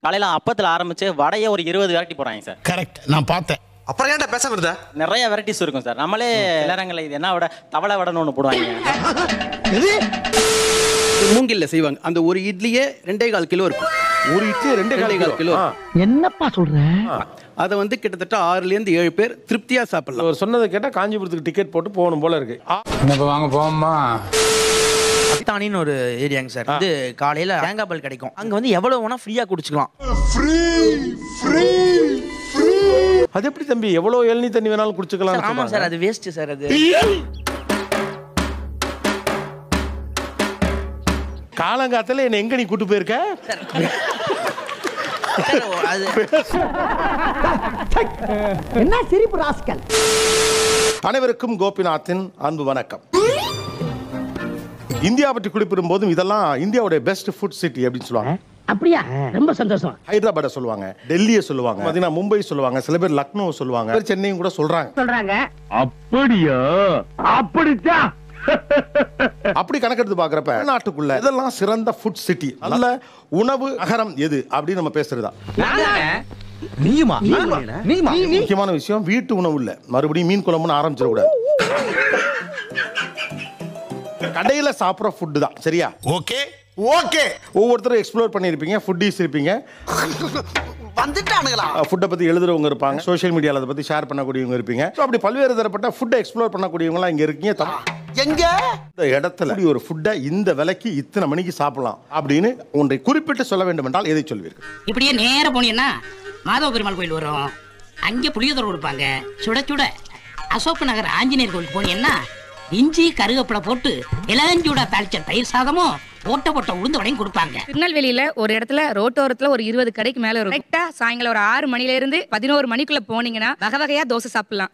காலையில அப்பத்துல ஆரம்பிச்சு வடையை ஒரு 20 வெரைட்டி போறாங்க சார். கரெக்ட், நான் பார்த்தேன். அப்புறம் ஏன்டா பேச வருதா? நிறைய வெரைட்டிஸ் இருக்கும் சார். நம்மளே இளரங்கல இது என்ன விட தவளை வடைன்னு ஒன்று போடுவாங்க. மூங்கில்ல செய்வாங்க. அந்த ஒரு இட்லியே 2.25 கிலோ இருக்கும். ஒரு இட்லி 2.25 கிலோ. என்னப்பா சொல்ற? அதை வந்து கிட்டத்தட்ட 6லேருந்து 7 பேர் திருப்தியா சாப்பிடலாம். அவர் சொன்னதை கேட்டா காஞ்சிபுரத்துக்கு டிக்கெட் போட்டு போகணும் போல இருக்கு. வாங்க போமா. அத்தானின்னு ஒரு ஏரியாங்க சார். இது காலையில தேங்காய் பால் கிடைக்கும். அங்க வந்து எவ்வளவு வேணா ஃப்ரீயா குடிச்சுக்கலாம். அது எப்படி தம்பி, எவ்வளவு இளநீ தண்ணி வேணாலும் குடிச்சுக்கலாம்? ஆமா சார், அது வேஸ்ட் சார். அது காலங்காத்துல என்ன எங்க நீ கூட்டு போயிருக்க? என்ன சிரிப்பு ராஸ்கல். அனைவருக்கும் கோபிநாத்தின் அன்பு வணக்கம். இந்தியா பற்றி குறிப்பிடும் போதும் இதெல்லாம் இந்தியாவுடைய பெஸ்ட் ஃபுட் சிட்டி அப்படின்னு சொல்லுவாங்க. அப்படியா? ரொம்ப சந்தோஷம். ஹைதராபாத்தை சொல்லுவாங்க, டெல்லியை சொல்லுவாங்க, பாத்தீங்கன்னா மும்பை சொல்லுவாங்க, சில பேர் லக்னோ சொல்லுவாங்க, சென்னையும் கூட சொல்றாங்க. அப்படியா? அப்படிச்சா? அப்படி கணக்கெடுத்து பாக்குறப்ப நாட்டுக்குள்ள இதெல்லாம் சிறந்த ஃபுட் சிட்டி, நல்ல உணவு நகரம் எது அப்படின்னு நம்ம பேசுறதா. முக்கியமான விஷயம், வீட்டு உணவு இல்ல, மறுபடியும் மீன் குழம்புன்னு ஆரம்பிச்சிடக்கூடாது. கடையில சாப்பிட்ற ஃபுட்டு தான். சரியா? ஓகே. ஒவ்வொருத்தரும் எக்ஸ்ப்ளோர் பண்ணியிருப்பீங்க, ஃபுட்டீஸ் இருப்பீங்க, வந்துட்டானுங்களா? ஃபுட்டை பத்தி எழுதுறவங்க இருப்பாங்க, சோஷியல் மீடியால அதை பத்தி ஷேர் பண்ணக்கூடியவங்க இருப்பீங்க. அப்படி பல்வேறு தரப்பட்ட ஃபுட்டை எக்ஸ்ப்ளோர் பண்ணக்கூடியவங்களாம் இங்க இருக்கீங்க. எங்க இந்த இடத்துல ஒரு ஃபுட்டை இந்த விலைக்கு இத்தனை மணிக்கு சாப்பிடலாம் அப்படின்னு ஒன்றை குறிப்பிட்டு சொல்ல வேண்டும் என்றால் எதை சொல்வீர்கள்? இப்படியே நேர போனீங்கன்னா மாதவ பெருமாள் கோயில் வரும். அங்கே புளியோதரை கொடுப்பாங்க சுட சுட. அசோக் நகர் ஆஞ்சநேயர் கோயிலுக்கு போனீங்கன்னா இஞ்சி கருவேப்பிலை போட்டு இளஞ்சூடா தாளிச்ச தயிர் சாதமும் போட்ட உளுந்து வடையும் கொடுப்பாங்க. திருநெல்வேலியில ஒரு இடத்துல ரோட்டோரத்துல ஒரு 20 கடைக்கு மேல இருக்கும். கரெக்டா சாயங்காலம் ஒரு 6 மணில இருந்து 11 மணிக்குள்ள போனீங்கன்னா வகை வகையா தோசை சாப்பிடலாம்.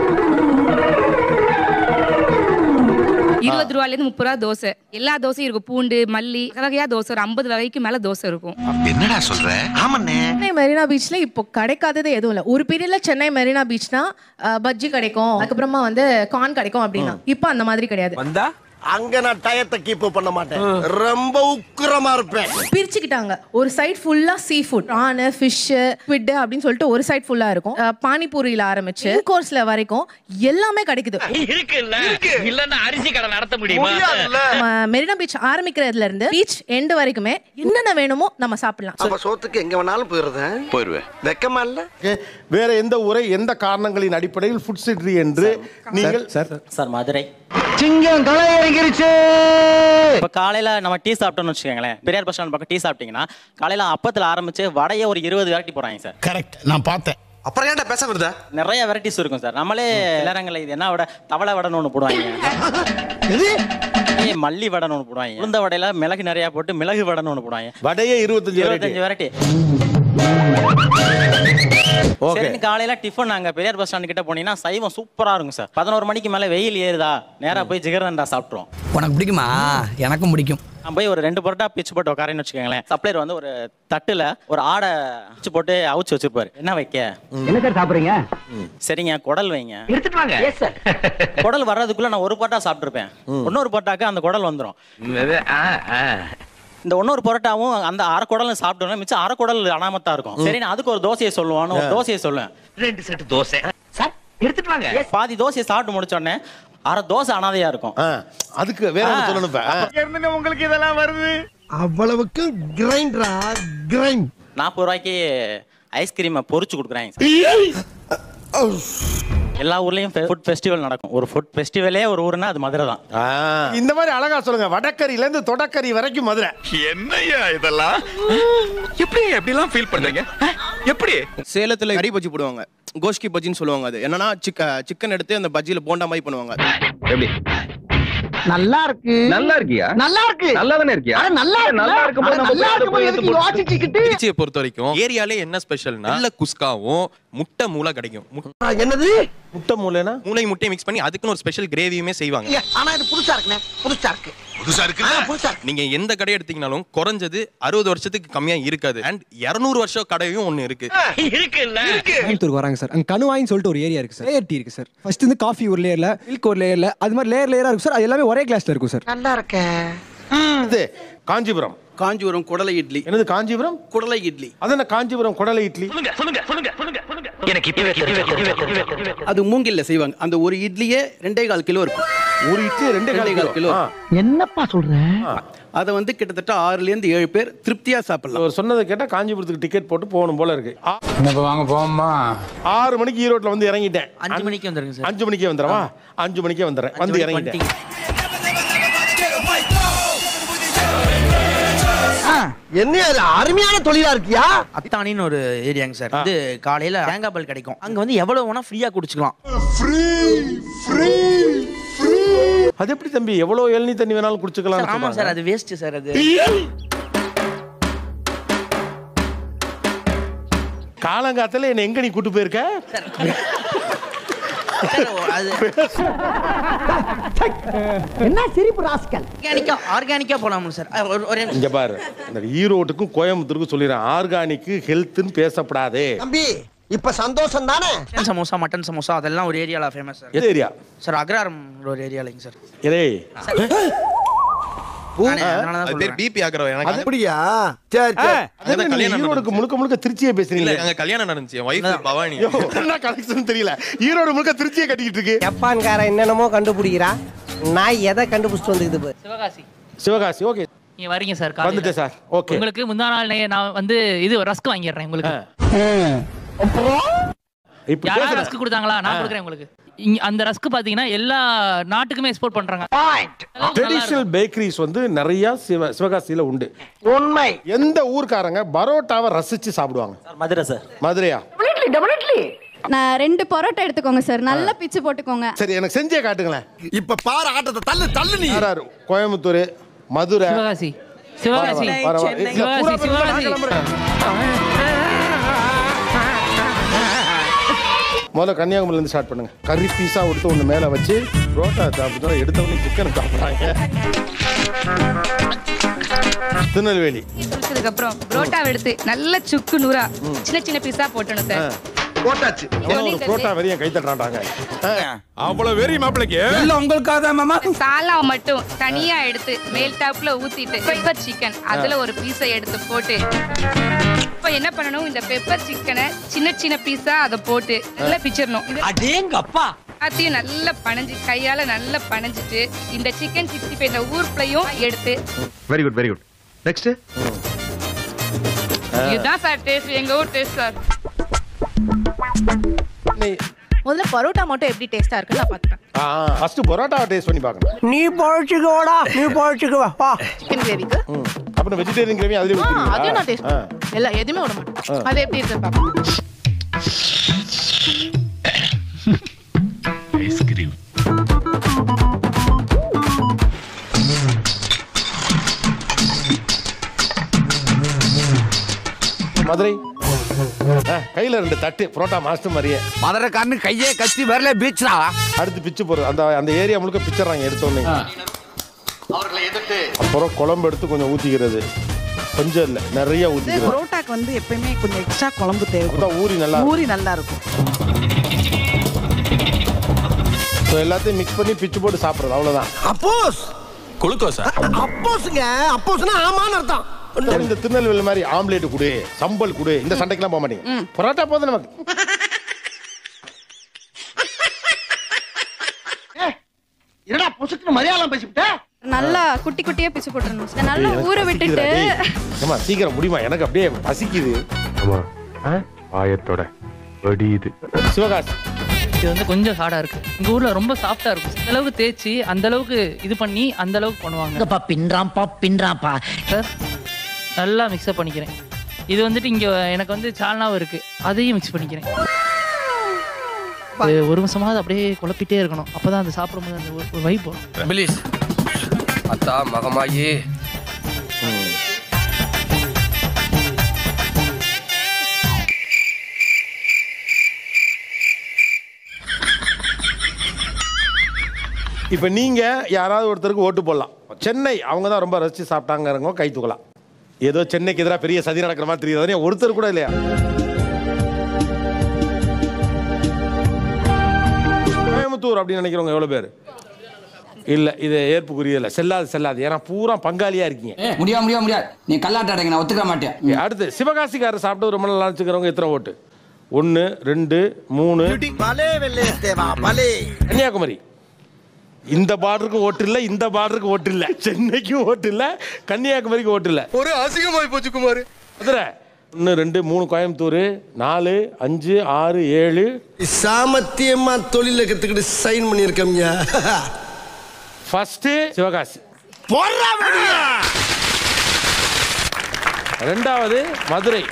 20 ரூபாயில இருந்து 30 ரூபா தோசை. எல்லா தோசையும் இருக்கும். பூண்டு, மல்லி, வகை வகையா தோசை. ஒரு 50 வகைக்கு மேல தோசை இருக்கும். என்னடா சொல்ற? ஆமாண்ணே. சென்னை மெரினா பீச்ல இப்போ கிடைக்காதது எதுவும் இல்ல. ஒரு பீரியட்ல சென்னை மெரினா பீச்னா பஜ்ஜி கிடைக்கும், அதுக்கப்புறமா வந்து கார்ன் கிடைக்கும் அப்படின்னா. இப்போ அந்த மாதிரி கிடையாது. வந்தா அங்க நான் டயத்தை கீப் பண்ண மாட்டேன், ரொம்ப உக்கிரமா இருப்பேன். பிரிச்சுக்கிட்டாங்க. ஒரு சைட் ஃபுல்லா seafood, prawn, fish, squid அப்படின்னு சொல்லிட்டு ஒரு சைட் ஃபுல்லா இருக்கும். பானிபூரியில ஆரம்பிச்சு கோர்ஸ்ல வரைக்கும் எல்லாமே கிடைக்குது. இல்லன்னா அரிசி கடை நடத்த முடியுமா? மெரினா பீச் ஆரம்பிக்கிறதுல இருந்து பீச் எண்ட் வரைக்குமே என்னென்ன வேணுமோ நம்ம சாப்பிடலாம். அப்ப சோத்துக்கு எங்க வேணாலும் போயிருவேன். வெக்கமா இல்ல? வேற எந்த ஊரை எந்த காரணங்களின் அடிப்படையில் ஃபுட் சிட்டி என்று நீங்கள்? சார் மதுரை. சிங்கம் களை இறங்கிருச்சு. இப்போ காலையில நம்ம டீ சாப்பிட்டோம்னு வச்சுக்கோங்களேன், பெரியார் பஸ் ஸ்டாண்ட் பக்கம் டீ சாப்பிட்டீங்கன்னா காலையில அப்பத்துல ஆரம்பிச்சு வடையை ஒரு 20 வெரைட்டி போறாங்க சார். கரெக்ட், நான் பார்த்தேன். அப்புறம் ஏன்டா பேச வருதா? நிறைய வெரைட்டிஸ் இருக்கும் சார். நம்மளே இளரங்கல இது என்ன விட தவளை வடைன்னு ஒன்று போடுவாங்க, மல்லி வடைன்னு ஒன்று போடுவாங்க, உளுந்த வடையில மிளகு நிறைய போட்டு மிளகு வடைன்னு ஒன்று போடுவாங்க. வடையே 25 வெரைட்டி. காலையில டிஃபன் அங்க பெரியார் பஸ் ஸ்டாண்ட் கிட்ட போனீங்கன்னா சைவம் சூப்பரா இருக்கும் சார். 11 மணிக்கு மேல வெயில் ஏறுதா, நேரா போய் ஜிகர்தண்டா சாப்பிட்டுருவோம். உனக்கு பிடிக்குமா? எனக்கும் பிடிக்கும். நான் போய் ஒரு 2 பரோட்டா பிச்சு போட்டு உட்காரன்னு வச்சுக்கோங்களேன். சப்ளையர் வந்து ஒரு தட்டுல ஒரு ஆடை பிச்சு போட்டு அவிச்சு வச்சிருப்பாரு. என்ன வைக்க? என்ன சார் சாப்பிடுறீங்க? சரிங்க, குடல் வைங்க. எடுத்துட்டு வாங்க. Yes sir. குடல் வர்றதுக்குள்ள நான் ஒரு பரோட்டா சாப்பிட்டுருப்பேன். இன்னொரு பரோட்டாக்கு அந்த குடல் வந்துடும். இந்த இன்னொரு பரோட்டாவும் அந்த அரை குடலும் சாப்பிட்டோம்னா மிச்சம் அரை குடல் அனாமத்தா இருக்கும். சரி, நான் அதுக்கு ஒரு தோசையை சொல்லுவான்னு ஒரு தோசையை சொல்லுவேன். 2 செட் தோசை சார் எடுத்துட்டு வாங்க. பாதி தோசையை சாப்பிட்டு முடிச்சோடனே அரை தோசை அனாதையா இருக்கும். அதுக்கு வேற என்ன சொல்லணும்? உங்களுக்கு இதெல்லாம் வருது அவ்வளவுக்கு கிரைண்டரா? கிரைண்ட் 40 ரூபாய்க்கு ஐஸ்கிரீமை பொரிச்சு கொடுக்குறாங்க. எல்லா ஊர்லயும் ஃபுட் ஃபெஸ்டிவல் நடக்கும். ஒரு ஃபுட் ஃபெஸ்டிவலே ஒரு ஊர்னா அது மதுரை தான். இந்த மாதிரி அழகா சொல்லுங்க. வடக்கரியில இருந்து தொடக்கரி வரைக்கும் மதுரை. என்னையா இதெல்லாம்? எப்படிலாம் ஃபீல் பண்றீங்க? எப்படி? சேலத்துல கறி பஜ்ஜி போடுவாங்க, கோஷ்கி பஜ்ஜின்னு சொல்லுவாங்க. அது என்னன்னா சிக்கன் எடுத்து அந்த பஜ்ஜியில போண்டா மாதிரி பண்ணுவாங்க. எப்படி? நல்லா இருக்கு. நல்லா இருக்கியா? நல்லா இருக்கு. நல்லா தானே இருக்கியா? நல்லா இருக்கும்போது நம்ம யோசிச்சுக்கிட்டு. திருச்சியை பொறுத்த வரைக்கும் ஏரியாலே என்ன ஸ்பெஷல்னா நல்ல குஸ்காவும் முட்டை மூளை கிடைக்கும். என்னது முட்டை மூளைனா? மூளை முட்டையை மிக்ஸ் பண்ணி அதுக்குன்னு ஒரு ஸ்பெஷல் கிரேவியுமே செய்வாங்க. ஆனா இது புதுசா இருக்குனே. புதுசா இருக்கு. நீங்க எந்த கடை எடுத்தீங்கனாலும் குறைஞ்சது 60 வருஷத்துக்கு கம்மியா இருக்காது. அண்ட் 200 வருஷம் கடையும் ஒண்ணு இருக்கு. கோயம்புத்தூர் வராங்க சார். அங்க கணுவாயின்னு சொல்லிட்டு ஒரு ஏரியா இருக்கு சார். லேயர் டீ இருக்கு சார். ஃபர்ஸ்ட் வந்து காஃபி ஒரு லேயர்ல, மில்க் ஒரு லேயர்ல, அது மாதிரி லேயரா இருக்கும் சார். அது எல்லாமே ஒரே கிளாஸ்ல இருக்கும் சார். நல்லா இருக்கே. இது காஞ்சிபுரம். காஞ்சிபுரம் குடலை இட்லி. என்னது காஞ்சிபுரம் குடலை இட்லி? அது என்ன காஞ்சிபுரம் குடலை இட்லி? அது மூங்கில்ல செய்வாங்க. அந்த ஒரு இட்லியே 2.25 கிலோ இருக்கும். ஒரு இட்லி 2.25 கிலோ. என்னப்பா சொல்ற? அதை வந்து கிட்டத்தட்ட 6ல இருந்து 7 பேர் திருப்தியா சாப்பிடலாம். அவர் சொன்னதை கேட்டா காஞ்சிபுரத்துக்கு டிக்கெட் போட்டு போகணும் போல இருக்கு. வாங்க போமா. 6 மணிக்கு ஈரோட்ல வந்து இறங்கிட்டேன். 5 மணிக்கு வந்துருங்க சார். 5 மணிக்கே வந்துடவா? 5 மணிக்கே வந்துடுறேன். வந்து இறங்கிட்டேன். என்ன அருமையான தொழிலா இருக்கியா? அத்தானின்னு ஒரு ஏரியாங்க சார். இது காலையில தேங்காய் பால் கிடைக்கும். அங்க வந்து எவ்வளவு வேணா ஃப்ரீயா குடிச்சுக்கலாம். அது எப்படி தம்பி எவ்வளவு இளநீ தண்ணி வேணாலும் குடிச்சுக்கலாம்? ஆமா சார், அது வேஸ்ட் சார். அது காலங்காத்துல என்ன எங்க நீ கூட்டு போயிருக்க? என்ன சிரிப்பு ராஸ்கல். ஆர்கானிக்கா போலாமா சார்? இங்க பாரு, இந்த ஈரோட்டுக்கும் கோயம்புத்தூருக்கும் சொல்லிடுறேன், ஆர்கானிக் ஹெல்த்னு பேசப்படாதே தம்பி. இப்ப சந்தோஷம் தானே? சமோசா, மட்டன் சமோசா அதெல்லாம் ஒரு ஏரியால ஃபேமஸ் சார். எது ஏரியா சார்? அக்ராரம் ஒரு ஏரியாலங்க சார். ஏய் அது பேர் பிபி அக்ரவா. எனக்கு அப்படியா? சரி சரி. ஈரோடுக்கு முழுக்க முழுக்க திருச்சியே பேசுறீங்க. அங்க கல்யாணம் நடந்துச்சு. என் வைஃப் பவானி. என்ன கனெக்ஷன் தெரியல. ஈரோடு முழுக்க திருச்சியே கட்டிக்கிட்டு இருக்கு. ஜப்பான்கார என்னென்னமோ கண்டுபிடிக்கிறா. நான் எதை கண்டுபிடிச்சிட்டு வந்துக்குது? சிவகாசி. சிவகாசி. ஓகே, நீங்க வரீங்க சார். வந்துட்டேன் சார். ஓகே, உங்களுக்கு முந்தா நாள் நான் வந்து இது ரஸ்க் வாங்கிடுறேன் உங்களுக்கு. யாராவது ரஸ்க் கொடுத்தாங்களா? நான் கொடுக்குறேன் உங்களுக்கு. அந்த ரஸ்க் பாத்தீங்கன்னா எல்லா நாட்டுக்குமே எக்ஸ்போர்ட் பண்றாங்க. ட்ரெடிஷனல் பேக்கரிஸ் வந்து நிறைய சிவகாசியில உண்டு. உண்மை. எந்த ஊர்க்காரங்க பரோட்டாவை ரசிச்சு சாப்பிடுவாங்க? மதுரை சார். மதுரையா? நான் 2 பரோட்டா எடுத்துக்கோங்க சார். நல்லா பிச்சு போட்டுக்கோங்க. சரி, எனக்கு செஞ்சே காட்டுங்களேன். இப்ப பாரு ஆட்டத்தை. தள்ளு தள்ளு. நீ கோயம்புத்தூர், மதுரை, சிவகாசி. சிவகாசி. முதல்ல கன்னியாகுமரியில இருந்து ஸ்டார்ட் பண்ணுங்க. கறி பீஸா எடுத்து ஒண்ணு மேல வச்சு புரோட்டா சாப்பிட்டு எடுத்த உடனே சிக்கன் சாப்பிடுறாங்க. திருநெல்வேலி. அப்புறம் புரோட்டா எடுத்து நல்ல சுக்கு நூறா சின்ன சின்ன பீஸா போட்டணும் சார். போட்டாச்சு. ஒரு புரோட்டா வெறிய கை தட்டறாங்க. அவ்வளவு வெறி மாப்பிளைக்கு இல்ல உங்களுக்காக தான் மாமா. சாலா மட்டும் தனியா எடுத்து மேல் டாப்ல ஊத்திட்டு பெப்பர் சிக்கன் அதுல ஒரு பீஸை எடுத்து போட்டு இப்ப என்ன பண்ணணும், இந்த பெப்பர் சிக்கனை சின்ன சின்ன பீஸா அதை போட்டு நல்லா பிச்சிடணும். அடேங்கப்பா. அதையும் நல்லா பனஞ்சு கையால நல்லா பனஞ்சிட்டு இந்த சிக்கன் 65 இந்த ஊர்ப்ளையும் எடுத்து. Very good, very good. Next. இதுதான் சார் டேஸ்ட், எங்க ஊர் டேஸ்ட் சார். முதல்ல பரோட்டா மட்டும் எப்படி டேஸ்டா இருக்குன்னு நான் பாத்துறேன். ஃபர்ஸ்ட் பரோட்டாவை டேஸ்ட் பண்ணி பார்க்கணும். நீ பழச்சுக்கோடா, நீ பழச்சுக்கோ. வா. சிக்கன் கிரேவிக்கு அப்புறம் வெஜிடேரியன் கிரேவி அதுல ஊத்திடுவீங்க. அதையும் நான் டேஸ்ட் பண்ணுவேன். எல்லாம் எதுமே விட மாட்டேன். அது எப்படி இருக்குன்னு பாப்போம். ஐஸ்கிரீம். மதுரை. கையில 2 தட்டு புரோட்டா மாஸ்டர் மாதிரியே. மதுரை கண்ணு கையே கத்தி வரல பீச்ரா. அடுத்து பிச்சு போறது. அந்த ஏரியா முழுக்க பிச்சறாங்க எடுத்த உடனே. அவர்களை எதிர்த்து அப்புறம் குழம்பு எடுத்து கொஞ்சம் ஊத்திக்கிறது. கொஞ்சம் இல்ல, நிறைய ஊத்திக்கிறது. புரோட்டாக்கு வந்து எப்பவுமே கொஞ்சம் எக்ஸ்ட்ரா குழம்பு தேவை. ஊறி நல்லா இருக்கும். எல்லாத்தையும் மிக்ஸ் பண்ணி பிச்சு போட்டு சாப்பிடுறது, அவ்வளவுதான். அப்போஸ் குளுக்கோஸா? அப்போஸ்ங்க. அப்போஸ்னா ஆமான்னு அர்த்தம். இந்த திருநெல்வேலி மாதிரி ஆம்லேட் குடு, சம்பல் குடு, இந்த சண்டைக்கெல்லாம் போக மாட்டீங்க. பரோட்டா போதும் நமக்கு. என்னடா பொசுக்கு மலையாளம் பேசிவிட்ட? நல்லா குட்டி குட்டியா பிச்சு போட்டுறணும். நல்லா ஊற விட்டுட்டு. ஆமா, சீக்கிரம் முடியுமா? எனக்கு அப்படியே பசிக்குது. ஆமா, ஆயத்தோட வடியுது. சிவகாசி. இது வந்து கொஞ்சம் ஹார்டா இருக்கு. எங்க ஊர்ல ரொம்ப சாஃப்டா இருக்கும். அந்த அளவுக்கு தேய்ச்சி அந்த அளவுக்கு இது பண்ணி அந்த அளவுக்கு பண்ணுவாங்க. பின்றாப்பா சார் நல்லா மிக்ஸ்அப் பண்ணிக்கிறேன். இது வந்துட்டு இங்க எனக்கு வந்து சால்னாவும் இருக்கு, அதையும் மிக்ஸ் பண்ணிக்கிறேன். ஒரு நிமிஷமாவது அப்படியே குழப்பிட்டே இருக்கணும். அப்பதான் அந்த சாப்பிடும்போது அந்த ஒரு வைப் வரும். பிளீஸ் அத்தா மகமாயி. இப்ப நீங்க யாராவது ஒருத்தருக்கு ஓட்டு போடலாம். சென்னை அவங்க தான் ரொம்ப ரசிச்சு சாப்பிட்டாங்க, கை தூக்கலாம். ஏதோ சென்னைக்கு எதிராக பெரிய சதி நடக்கிற மாதிரி தெரியுது. ஒருத்தர் கூட இல்லையா? கோயம்புத்தூர் அப்படின்னு நினைக்கிறவங்க எவ்வளவு பேர்? இல்ல இது ஏற்புக்குரிய இல்ல, செல்லாது ஏன்னா பூரா பங்காளியா இருக்கீங்க. முடியாது நீ கல்லாட்ட அடைங்க, நான் ஒத்துக்க மாட்டேன். அடுத்து சிவகாசிக்காரர் சாப்பிட்டு ரொம்ப நல்லா வச்சுக்கிறவங்க எத்தனை ஓட்டு? 1 2 3. கன்னியாகுமரி இந்த பார்டருக்கு ஓட்டு இல்ல, இந்த பார்டருக்கு ஓட்டு இல்ல, சென்னைக்கும் ஓட்டு இல்ல, கன்னியாகுமரிக்கு ஓட்டு இல்ல. ஒரு அசிங்கமாய் போச்சு குமார். மதுரை 1 2 3, கோயம்புத்தூர் 4 5 6 7. சாமத்தியமா தொழில கத்துக்கிட்டு சைன் பண்ணிருக்கீங்க. ஃபர்ஸ்ட் சிவகாசி, ரெண்டாவது மதுரை.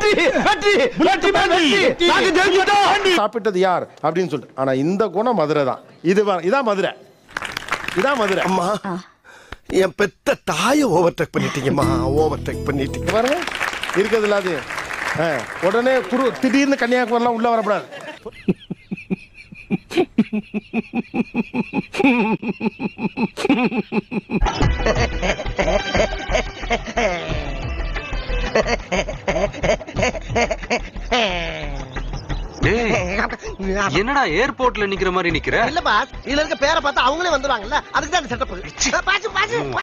சாப்பிட்டது யார் அப்படின்னு சொல்லிட்டு, ஆனா இந்த குணம் மதுரை தான். இதான் மதுரை, இதான் மதுரை. அம்மா என் பெத்த தாயை ஓவர்டேக் பண்ணிட்டீங்கம்மா, ஓவர்டேக் பண்ணிட்டீங்க. பாருங்க இருக்கிறது இல்லாது உடனே திடீர்னு கன்னியாகுமரிலாம் உள்ள வரக்கூடாது. என்னடா ஏர்போர்ட்ல நிக்கிற மாதிரி நிக்கிற? இல்ல பாஸ், இதுல இருக்க பேரை பார்த்தா அவங்களே வந்துருவாங்கல்ல, அதுக்கு தான் செட்டப்.